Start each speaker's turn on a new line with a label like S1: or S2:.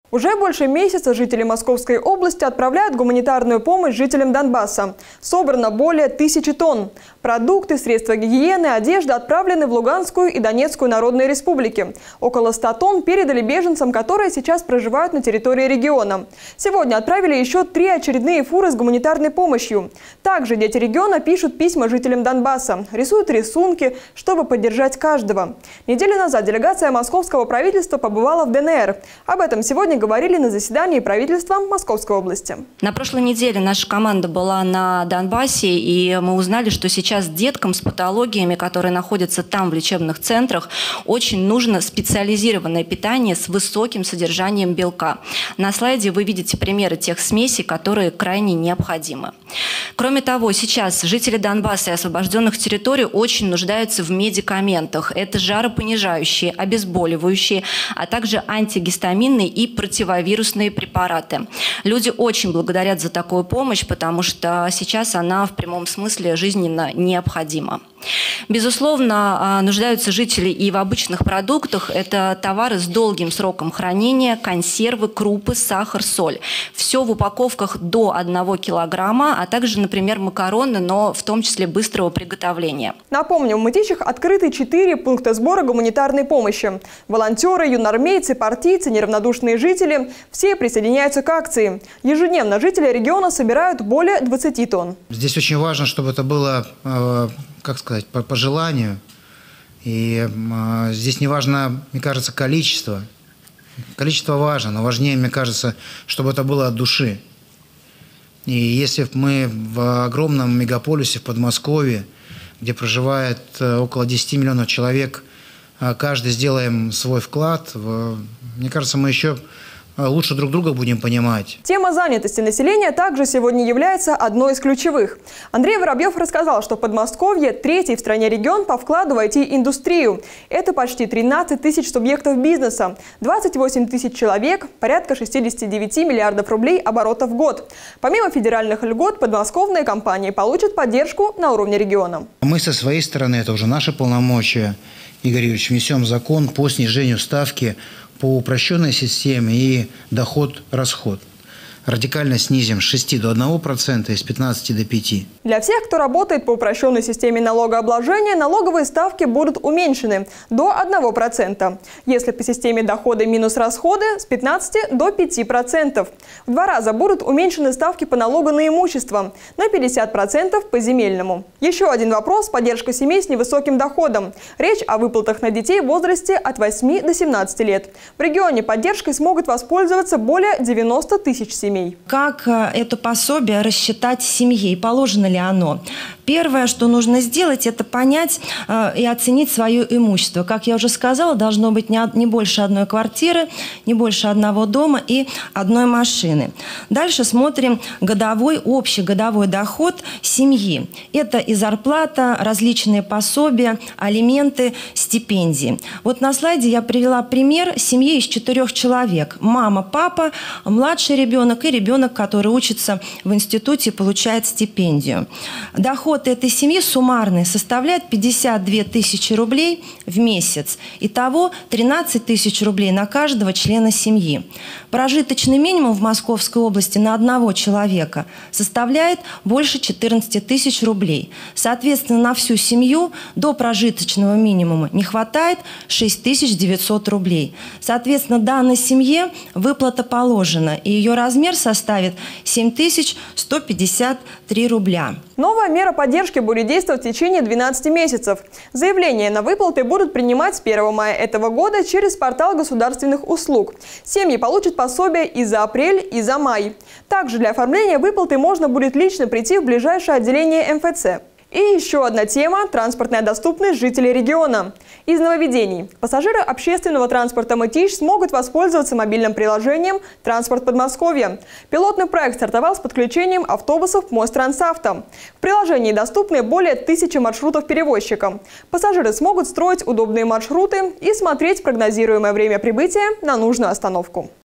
S1: Уже больше месяца жители Московской области отправляют гуманитарную помощь жителям Донбасса. Собрано более 1000 тонн. Продукты, средства гигиены, одежда отправлены в Луганскую и Донецкую народные республики. Около 100 тонн передали беженцам, которые сейчас проживают на территории региона. Сегодня отправили еще 3 очередные фуры с гуманитарной помощью. Также дети региона пишут письма жителям Донбасса, рисуют рисунки, чтобы поддержать каждого. Неделю назад делегация московского правительства побывала в ДНР. Об этом сегодня говорили на заседании правительства Московской области.
S2: На прошлой неделе наша команда была на Донбассе, и мы узнали, что сейчас деткам с патологиями, которые находятся там в лечебных центрах, очень нужно специализированное питание с высоким содержанием белка. На слайде вы видите примеры тех смесей, которые крайне необходимы. Кроме того, сейчас жители Донбасса и освобожденных территорий очень нуждаются в медикаментах. Это жаропонижающие, обезболивающие, а также антигистаминные и противовирусные препараты. Люди очень благодарят за такую помощь, потому что сейчас она в прямом смысле жизненно необходима. Безусловно, нуждаются жители и в обычных продуктах. Это товары с долгим сроком хранения, консервы, крупы, сахар, соль. Все в упаковках до 1 килограмма, а также, например, макароны, но в том числе быстрого приготовления.
S1: Напомню, в Мытищах открыты 4 пункта сбора гуманитарной помощи. Волонтеры, юнормейцы, партийцы, неравнодушные жители – все присоединяются к акции. Ежедневно жители региона собирают более 20 тонн.
S3: Здесь очень важно, чтобы это было, как сказать, по желанию. И здесь не важно, мне кажется, количество. Количество важно, но важнее, мне кажется, чтобы это было от души. И если мы в огромном мегаполисе в Подмосковье, где проживает около 10 миллионов человек, каждый сделаем свой вклад, мне кажется, мы еще лучше друг друга будем понимать.
S1: Тема занятости населения также сегодня является одной из ключевых. Андрей Воробьев рассказал, что Подмосковье – 3-й в стране регион по вкладу в IT-индустрию. Это почти 13 тысяч субъектов бизнеса, 28 тысяч человек, порядка 69 миллиардов рублей оборота в год. Помимо федеральных льгот, подмосковные компании получат поддержку на уровне региона.
S3: Мы со своей стороны, это уже наши полномочия, Игорь Юрьевич, внесем закон по снижению ставки по упрощенной системе и доход-расход. Радикально снизим с 6 до 1% и с 15 до 5.
S1: Для всех, кто работает по упрощенной системе налогообложения, налоговые ставки будут уменьшены до 1%. Если по системе доходы минус расходы – с 15 до 5%. В 2 раза будут уменьшены ставки по налогу на имущество – на 50% по земельному. Еще один вопрос – поддержка семей с невысоким доходом. Речь о выплатах на детей в возрасте от 8 до 17 лет. В регионе поддержкой смогут воспользоваться более 90 тысяч семей.
S4: Как это пособие рассчитать семье и положено ли оно? Первое, что нужно сделать, это понять и оценить свое имущество. Как я уже сказала, должно быть не больше 1 квартиры, не больше 1 дома и 1 машины. Дальше смотрим общий годовой доход семьи. Это и зарплата, различные пособия, алименты, стипендии. Вот на слайде я привела пример семьи из 4 человек. Мама, папа, младший ребенок и ребенок, который учится в институте и получает стипендию. Доход этой семьи суммарный составляет 52 тысячи рублей в месяц. Итого 13 тысяч рублей на каждого члена семьи. Прожиточный минимум в Московской области на 1 человека составляет больше 14 тысяч рублей. Соответственно, на всю семью до прожиточного минимума не хватает 6900 рублей. Соответственно, данной семье выплата положена, и ее размер составит 7153 рубля.
S1: Новая мера поддержки будет действовать в течение 12 месяцев. Заявления на выплаты будут принимать с 1 мая этого года через портал государственных услуг. Семьи получат пособие и за апрель, и за май. Также для оформления выплаты можно будет лично прийти в ближайшее отделение МФЦ. И еще одна тема – транспортная доступность жителей региона. Из нововведений. Пассажиры общественного транспорта Мытищ смогут воспользоваться мобильным приложением «Транспорт Подмосковья». Пилотный проект стартовал с подключением автобусов Мострансавто. В приложении доступны более 1000 маршрутов перевозчика. Пассажиры смогут строить удобные маршруты и смотреть прогнозируемое время прибытия на нужную остановку.